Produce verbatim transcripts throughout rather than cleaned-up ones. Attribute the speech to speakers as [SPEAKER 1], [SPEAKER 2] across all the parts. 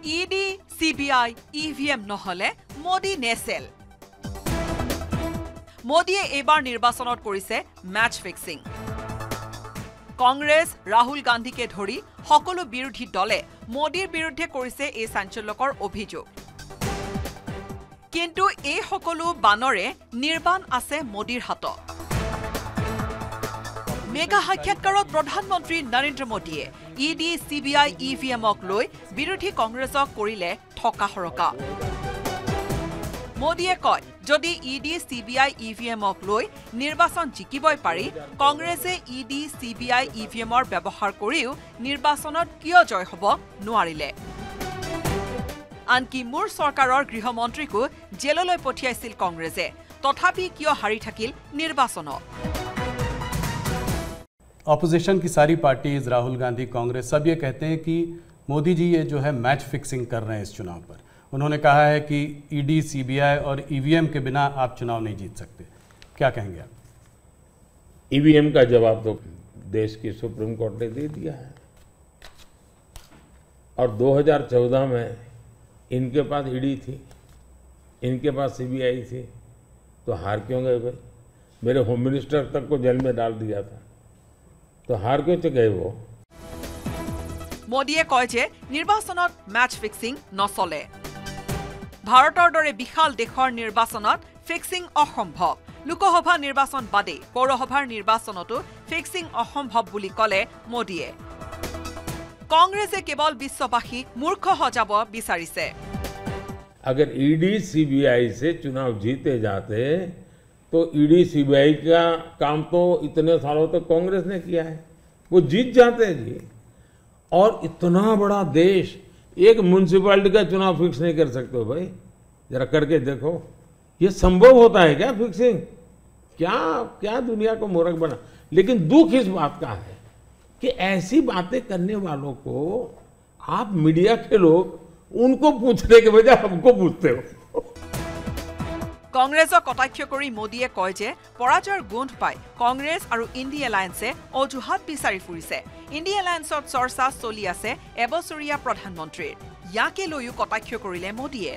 [SPEAKER 1] ED CBI EVM নহলে Modi Nestle. মোদীয়ে এইবাৰ নিৰ্বাচনত কৰিছে ম্যাচ ফিক্সিং। কংগ্ৰেছ ৰাহুল গান্ধীকে ধৰি সকলো বিৰোধী দলে মোদীৰ বিৰুদ্ধে কৰিছে এই চাঞ্চল্যকৰ অভিযোগ। কিন্তু এই সকলো বানৰে নিৰ্বাণ আছে মোদীৰ হাতত। মেগা সাক্ষাৎকাৰত প্ৰধানমন্ত্ৰী নৰেন্দ্ৰ মোদীয়ে ইডি সিবিআই ইভিএমক লৈ বিৰোধী কংগ্ৰেছক কৰিলে ঠকা হৰকা। মোদীয়ে কয় যদি ইডি সিবিআই ইভিএমক লৈ নিৰ্বাচন জিকিবই পাৰি কংগ্ৰেছে ইডি সিবিআই ইভিএমৰ ব্যৱহাৰ কৰিও নিৰ্বাচনত কিয় জয় হ'ব নোৱাৰিলে। আনকি মোৰ চৰকাৰৰ গৃহমন্ত্ৰীকো জেললৈ পঠিয়াইছিল কংগ্ৰেছে, তথাপি কিয় হাৰি থাকিল নিৰ্বাচনত।
[SPEAKER 2] ऑपोजिशन की सारी पार्टीज, राहुल गांधी, कांग्रेस, सब ये कहते हैं कि मोदी जी ये जो है मैच फिक्सिंग कर रहे हैं इस चुनाव पर। उन्होंने कहा है कि ईडी, सीबीआई और ईवीएम के बिना आप चुनाव नहीं जीत सकते। क्या कहेंगे आप?
[SPEAKER 3] ईवीएम का जवाब तो देश की सुप्रीम कोर्ट ने दे दिया है और दो हज़ार चौदह में इनके पास ईडी थी, इनके पास सीबीआई थी, तो हार क्यों गए भाई? मेरे होम मिनिस्टर तक को जेल में डाल दिया था, तो हार क्यों गए वो?
[SPEAKER 1] মোদীয়ে কয় যে নিৰ্বাচনত ম্যাচ ফিক্সিং নচলে। ভাৰতৰ দৰে বিশাল দেশৰ নিৰ্বাচনত ফিক্সিং অসম্ভৱ। লোকসভা নিৰ্বাচন বাদে পৌৰসভাৰ নিৰ্বাচনতো ফিক্সিং অসম্ভৱ বুলি কলে মোদীয়ে। কংগ্ৰেছে কেৱল বিশ্ববাসীক মূৰ্খ সজাব বিচাৰিছে।
[SPEAKER 3] अगर ईडी सीबीआई से चुनाव जीते जाते तो ईडी सीबीआई का काम तो इतने सालों तक कांग्रेस ने किया है, वो जीत जाते जी। और इतना बड़ा देश एक म्यूनिसिपैलिटी का चुनाव फिक्स नहीं कर सकते भाई, जरा करके देखो। ये संभव होता है क्या फिक्सिंग? क्या क्या दुनिया को मूर्ख बना। लेकिन दुख इस बात का है कि ऐसी बातें करने वालों को आप मीडिया के लोग उनको पूछने के बजाय हमको पूछते हो।
[SPEAKER 1] কংগ্ৰেছক কটাক্ষ কৰি মোদীয়ে কয় যে পৰাজয়ৰ গোন্ধ পাই কংগ্ৰেছ আৰু ইণ্ডি এলায়েন্সে অজুহাত বিচাৰি ফুৰিছে। ইণ্ডি এলায়েন্সত চৰ্চা চলি আছে এবছৰীয়া প্ৰধানমন্ত্ৰীৰ। ইয়াকে লৈও কটাক্ষ কৰিলে মোদীয়ে।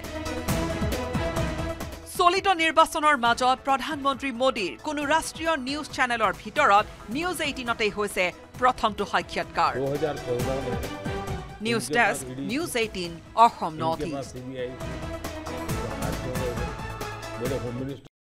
[SPEAKER 1] চলিত নিৰ্বাচনৰ মাজত প্ৰধানমন্ত্ৰী মোদীৰ কোনো ৰাষ্ট্ৰীয় নিউজ চেনেলৰ ভিতৰত নিউজ এইটিনতেই হৈছে প্ৰথমটো সাক্ষাৎকাৰ। News desk, news eighteen, Assam north east.